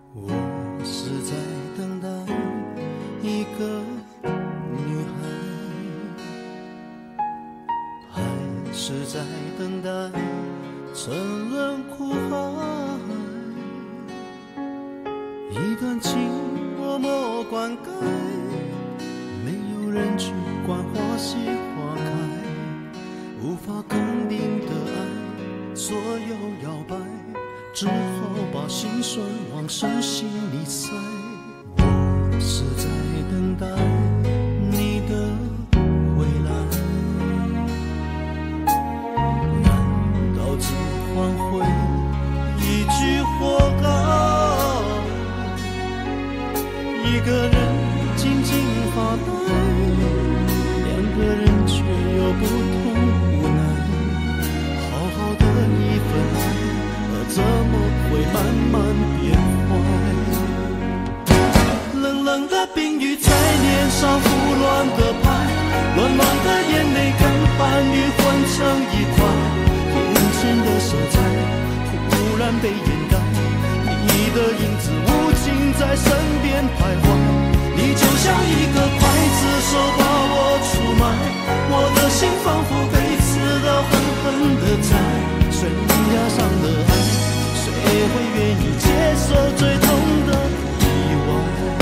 我是在等待一个女孩，还是在等待沉沦苦海？一段情默默灌溉，没有人去管花谢花开，无法肯定的爱左右摇摆，只好把心酸往深心里塞。我是在等待你的回来，难道只换回一句活该？一个人静静发呆，两个人却又不同无奈。好好的一份爱，怎么会慢慢变坏？冷冷的冰雨在脸上胡乱的拍，暖暖的眼泪跟寒雨混成一块，眼前的色彩忽然被掩盖，你的影子无情在身边徘徊，你就像一个刽子手把我出卖，我的心仿佛被刺刀狠狠的宰，悬崖上的爱，谁会愿意接受最痛的意外？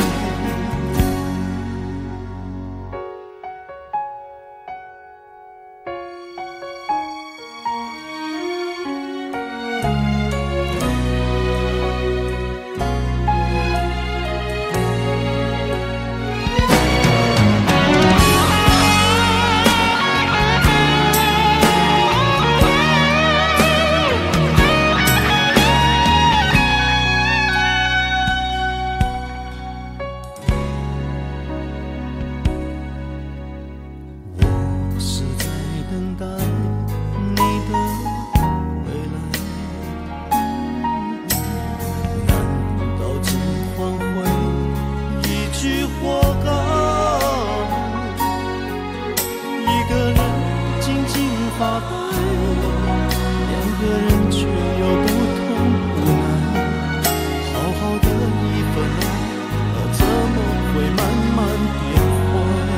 发呆，两个人却又不同无奈。好好的一份爱，怎么会慢慢变坏？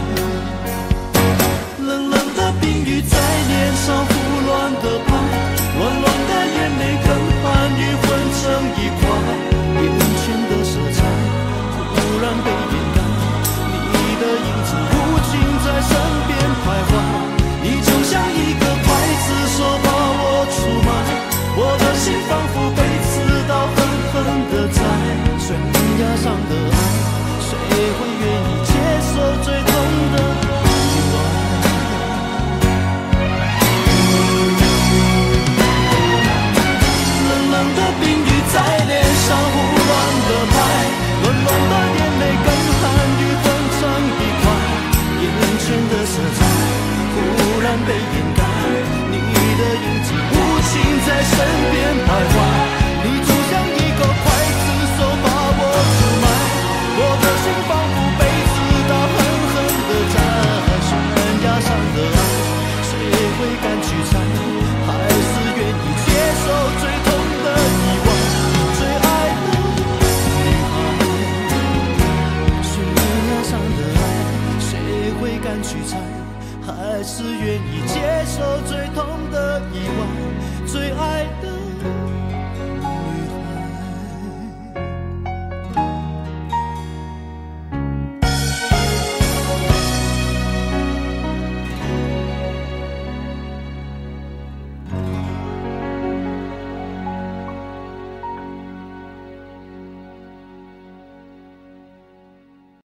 冷冷的冰雨在脸上胡乱的拍，暖暖的眼泪跟寒雨混成一块，眼前的色彩忽然被掩盖，你的影子无情在身边徘徊，你就像一个刽子手把我出卖，我的心仿佛被刺刀狠狠的宰，悬崖上的爱，谁会愿意接受最痛的意外？冷冷的冰雨在脸上胡乱的拍，暖暖的眼泪跟寒雨混成一块，眼前的色彩忽然被掩盖，你的影子无情在身边徘徊，你就像一个刽子手把我出卖，我的心仿佛被刺刀狠狠的宰，悬崖上的爱，谁会敢去猜？还是愿意接受最痛的意外？最爱的女孩，悬崖上的爱，谁会敢去猜？还是愿意接受最痛的意外，最爱的